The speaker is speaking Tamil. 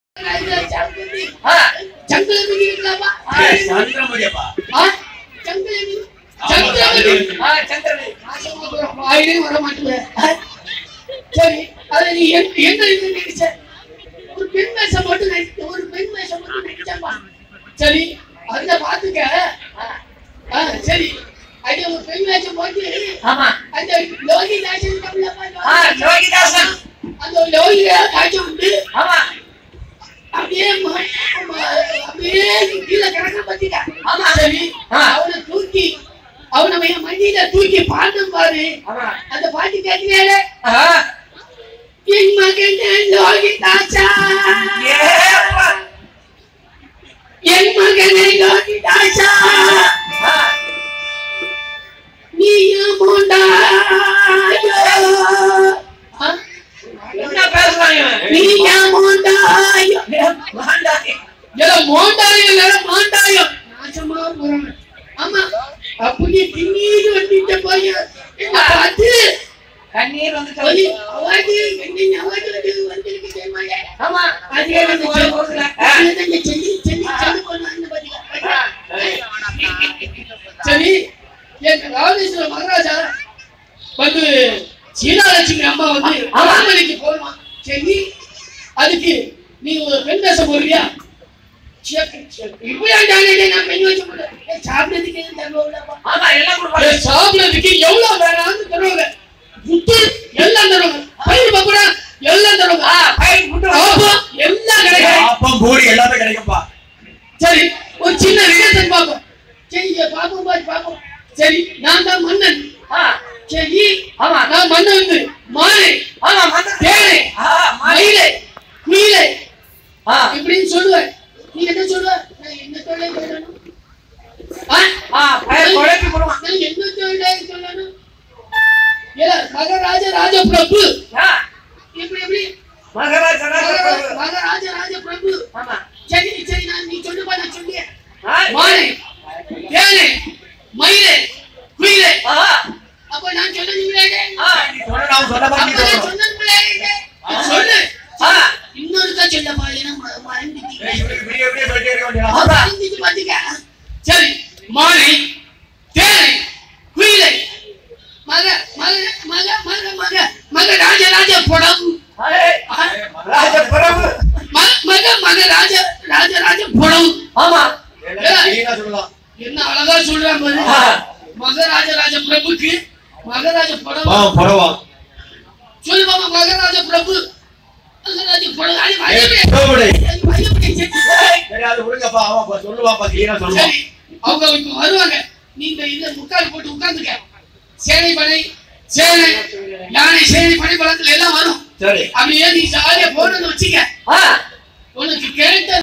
சரி அத பாத்துக்க. சரி அது ஒரு பெண் வேஷம் போட்டு அந்த லோகிதாசன் லோகிதாசன் அந்த லோகிதாசன் வந்து அப்படியே கீழே கிடக்க பாத்தீங்க. சரி அவனை தூக்கி அவனை மண்டியில தூக்கி பாட்டும் பாரு. அந்த பாட்டு கேட்கிறேன். என் மகன் லோகிதாசா, என் மகனை லோகிதாசா, நீ மோண்டாயோ என்ன பேசுறாங்க? நீ மோண்டாயோ மாண்டாயோ நாசமா போறாங்க. ஆமா அப்படி திண்ணீர் வந்துட்ட போய் பார்த்து கண்ணீர் வந்து அவாது என்ன அவாது வந்திருக்கு தெரியுமா? ஆமா அதே வந்து போகுதுல செல்லி செல்லி செல்லி போறாங்க பாத்தீங்க. சரி என் ராமேஸ்வர மகாராஜா வந்து சீதாலட்சுமி அம்மா வந்து அரண்மனைக்கு போறோம். சரி அதுக்கு நீ ஒரு பெண் வேஷம் போடுறியா? சாப்பிடுறதுக்கு எவ்வளவு வேணாலும் தருவாங்க. எல்லாம் தருவாங்க. பயிர் பப்படா எல்லாம் தருவாங்க. எல்லாம் கிடைக்கும். எல்லாமே கிடைக்கும்பா. சரி ஒரு சின்ன விடயத்தை பார்ப்போம். சரி பாப்போம் பாப்போம். சரி நான் தான் மன்னன். சரி ஆமா நான் மன்னன் வந்து மாலை தேனை மயிலை குயிலை இப்படின்னு சொல்லுவேன். நீ என்ன சொல்லுவ? நான் என்ன தொழிலை சொல்லணும்? என்ன தொழிலை சொல்லணும்? மகாராஜ ராஜ பிரபு எப்படி எப்படி மகாராஜ ராஜ பிரபு. சரி சரி நான் நீ சொல்லுப்பா. நான் சொல்லியேன் மாலை தேனை மயிலை குயிலை. அப்ப நான் சொன்னது சொல்லு இன்னொருக்கா சொல்லப்பா. சரி மாலை தேனை குயிலை மக மக மக மக மக மக ராஜராஜ புடம் மக மக ராஜ ராஜராஜ புடம். ஆமா என்ன அழகா சொல்றான் பாரு. மகாராஜராஜ பிரபுக்கு மகாராஜ புடம் சொல்லு பாபா. மகாராஜ பிரபு மகாராஜ புடம். சரி அவங்க வருவாங்க. நீங்க இந்த முக்கால் போட்டு உட்கார்ந்துக்க. சேனை படை சேனை யானை சேனை படை பலத்துல எல்லாம் வரும். அப்படியே நீ ஜாலியா போனது வச்சுக்க. உனக்கு கேட்ட